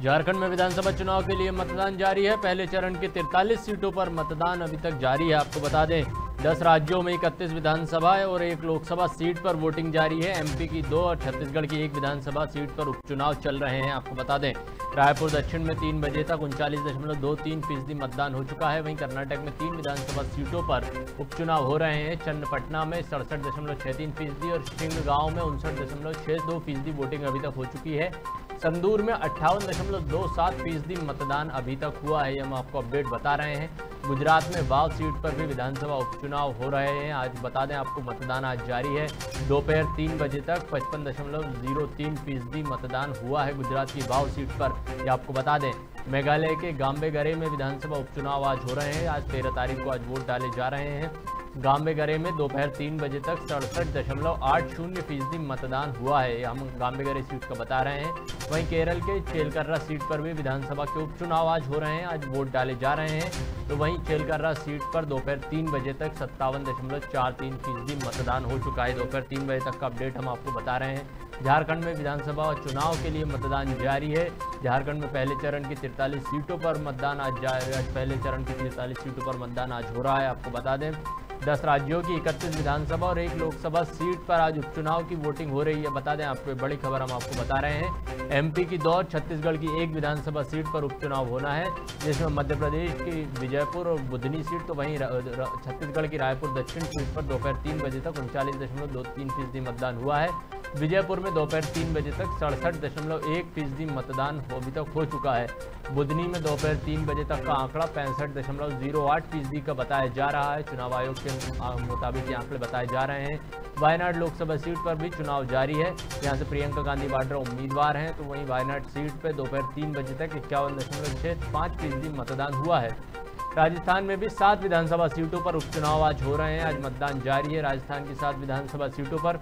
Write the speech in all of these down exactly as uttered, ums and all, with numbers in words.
झारखंड में विधानसभा चुनाव के लिए मतदान जारी है। पहले चरण की तिरतालीस सीटों पर मतदान अभी तक जारी है। आपको बता दें दस राज्यों में इकतीस विधानसभा और एक लोकसभा सीट पर वोटिंग जारी है। एमपी की दो और छत्तीसगढ़ की एक विधानसभा सीट पर उपचुनाव चल रहे हैं। आपको बता दें रायपुर दक्षिण में तीन बजे तक उनचालीस दशमलव दो तीन फीसदी मतदान हो चुका है। वहीं कर्नाटक में तीन विधानसभा सीटों पर उपचुनाव हो रहे हैं। चन्नपटना में सड़सठ दशमलव छः तीन फीसदी और सिंगगांव में उनसठ दशमलव छः दो फीसदी वोटिंग अभी तक हो चुकी है। संदूर में अट्ठावन दशमलव दो सात फीसदी मतदान अभी तक हुआ है। हम आपको अपडेट बता रहे हैं। गुजरात में वाव सीट पर भी विधानसभा उपचुनाव हो रहे हैं। आज बता दें आपको मतदान आज जारी है। दोपहर तीन बजे तक पचपन दशमलव जीरो तीन फीसदी मतदान हुआ है गुजरात की वाव सीट पर। ये आपको बता दें मेघालय के गाम्बेगरे में विधानसभा उपचुनाव आज हो रहे हैं। आज तेरह तारीख को आज वोट डाले जा रहे हैं। गाम्बेगरे में दोपहर तीन बजे तक सड़सठ दशमलव आठ शून्य फीसदी मतदान हुआ है। हम गाम्बेगरे सीट का बता रहे हैं। वहीं केरल के चेलकर्रा सीट पर भी विधानसभा के उपचुनाव आज हो रहे हैं। आज वोट डाले जा रहे हैं। तो वहीं चेलकर्रा सीट पर दोपहर तीन बजे तक सत्तावन दशमलव चार तीन फीसदी मतदान हो चुका है। दोपहर तीन बजे तक का अपडेट हम आपको बता रहे हैं। झारखंड में विधानसभा चुनाव के लिए मतदान जारी है। झारखंड में पहले चरण की तिरतालीस सीटों पर मतदान आज जारी आज पहले चरण की तिरतालीस सीटों पर मतदान आज हो रहा है। आपको बता दें दस राज्यों की इकतीस विधानसभा और एक लोकसभा सीट पर आज उपचुनाव की वोटिंग हो रही है। बता दें आपको बड़ी खबर हम आपको बता रहे हैं। एमपी की दो, छत्तीसगढ़ की एक विधानसभा सीट पर उपचुनाव होना है, जिसमें मध्य प्रदेश की विजयपुर और बुधनी सीट, तो वहीं छत्तीसगढ़ की रायपुर दक्षिण सीट पर दोपहर तीन बजे तक उनचालीस दशमलव दो तीन फीसदी मतदान हुआ है। विजयपुर में दोपहर तीन बजे तक सड़सठ दशमलव एक फीसदी मतदान अभी तक हो चुका है। बुधनी में दोपहर तीन बजे तक का आंकड़ा पैंसठ दशमलव जीरो आठ फीसदी का बताया जा रहा है। चुनाव आयोग के मुताबिक ये आंकड़े बताए जा रहे हैं। वायनाड लोकसभा सीट पर भी चुनाव जारी है। यहाँ से प्रियंका गांधी वाड्रा उम्मीदवार हैं। तो वहीं वायनाड सीट पर दोपहर तीन बजे तक इक्यावन दशमलव छः पाँच फीसदी मतदान हुआ है। राजस्थान में भी सात विधानसभा सीटों पर उपचुनाव आज हो रहे हैं। आज मतदान जारी है राजस्थान की सात विधानसभा सीटों पर।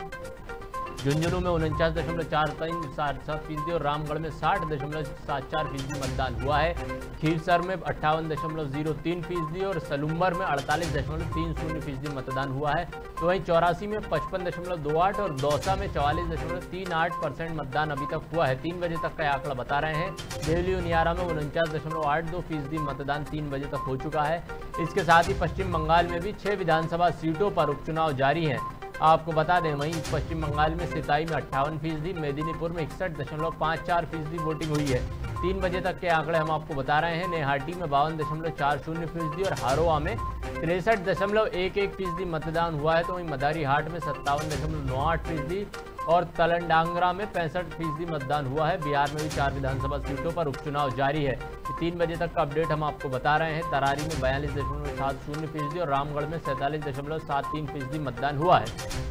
झुंझुनू में उनचास दशमलव चार तीन सात सात फीसदी और रामगढ़ में साठ दशमलव सात चार फीसदी मतदान हुआ है। खीरसर में अट्ठावन दशमलव जीरो तीन फीसदी और सलुम्बर में अड़तालीस दशमलव तीन शून्य फीसदी मतदान हुआ है। तो वहीं चौरासी में पचपन दशमलव दो आठ और दौसा में चवालीस दशमलव तीन आठ परसेंट मतदान अभी तक हुआ है। तीन बजे तक का आंकड़ा बता रहे हैं। देवली उनियारा में उनचास दशमलव आठ दो फीसदी मतदान तीन बजे तक हो चुका है। इसके साथ ही पश्चिम बंगाल में भी छः विधानसभा सीटों पर उपचुनाव जारी हैं। आपको बता दें वहीं पश्चिम बंगाल में सिताई में अट्ठावन फीसदी, मेदिनीपुर में इकसठ दशमलव पाँच चार फीसदी वोटिंग हुई है। तीन बजे तक के आंकड़े हम आपको बता रहे हैं। नेहाटी में बावन दशमलव चार शून्य फीसदी और हारोआ में तिरसठ दशमलव एक एक फीसदी मतदान हुआ है। तो वहीं मदारी हाट में सत्तावन दशमलव नौ आठ फीसदी और तलंडांगरा में पैंसठ फीसदी मतदान हुआ है। बिहार में भी चार विधानसभा सीटों पर उपचुनाव जारी है। तीन बजे तक का अपडेट हम आपको बता रहे हैं। तरारी में बयालीस दशमलव सात शून्य फीसदी और रामगढ़ में सैंतालीस दशमलव सात तीन फीसदी मतदान हुआ है।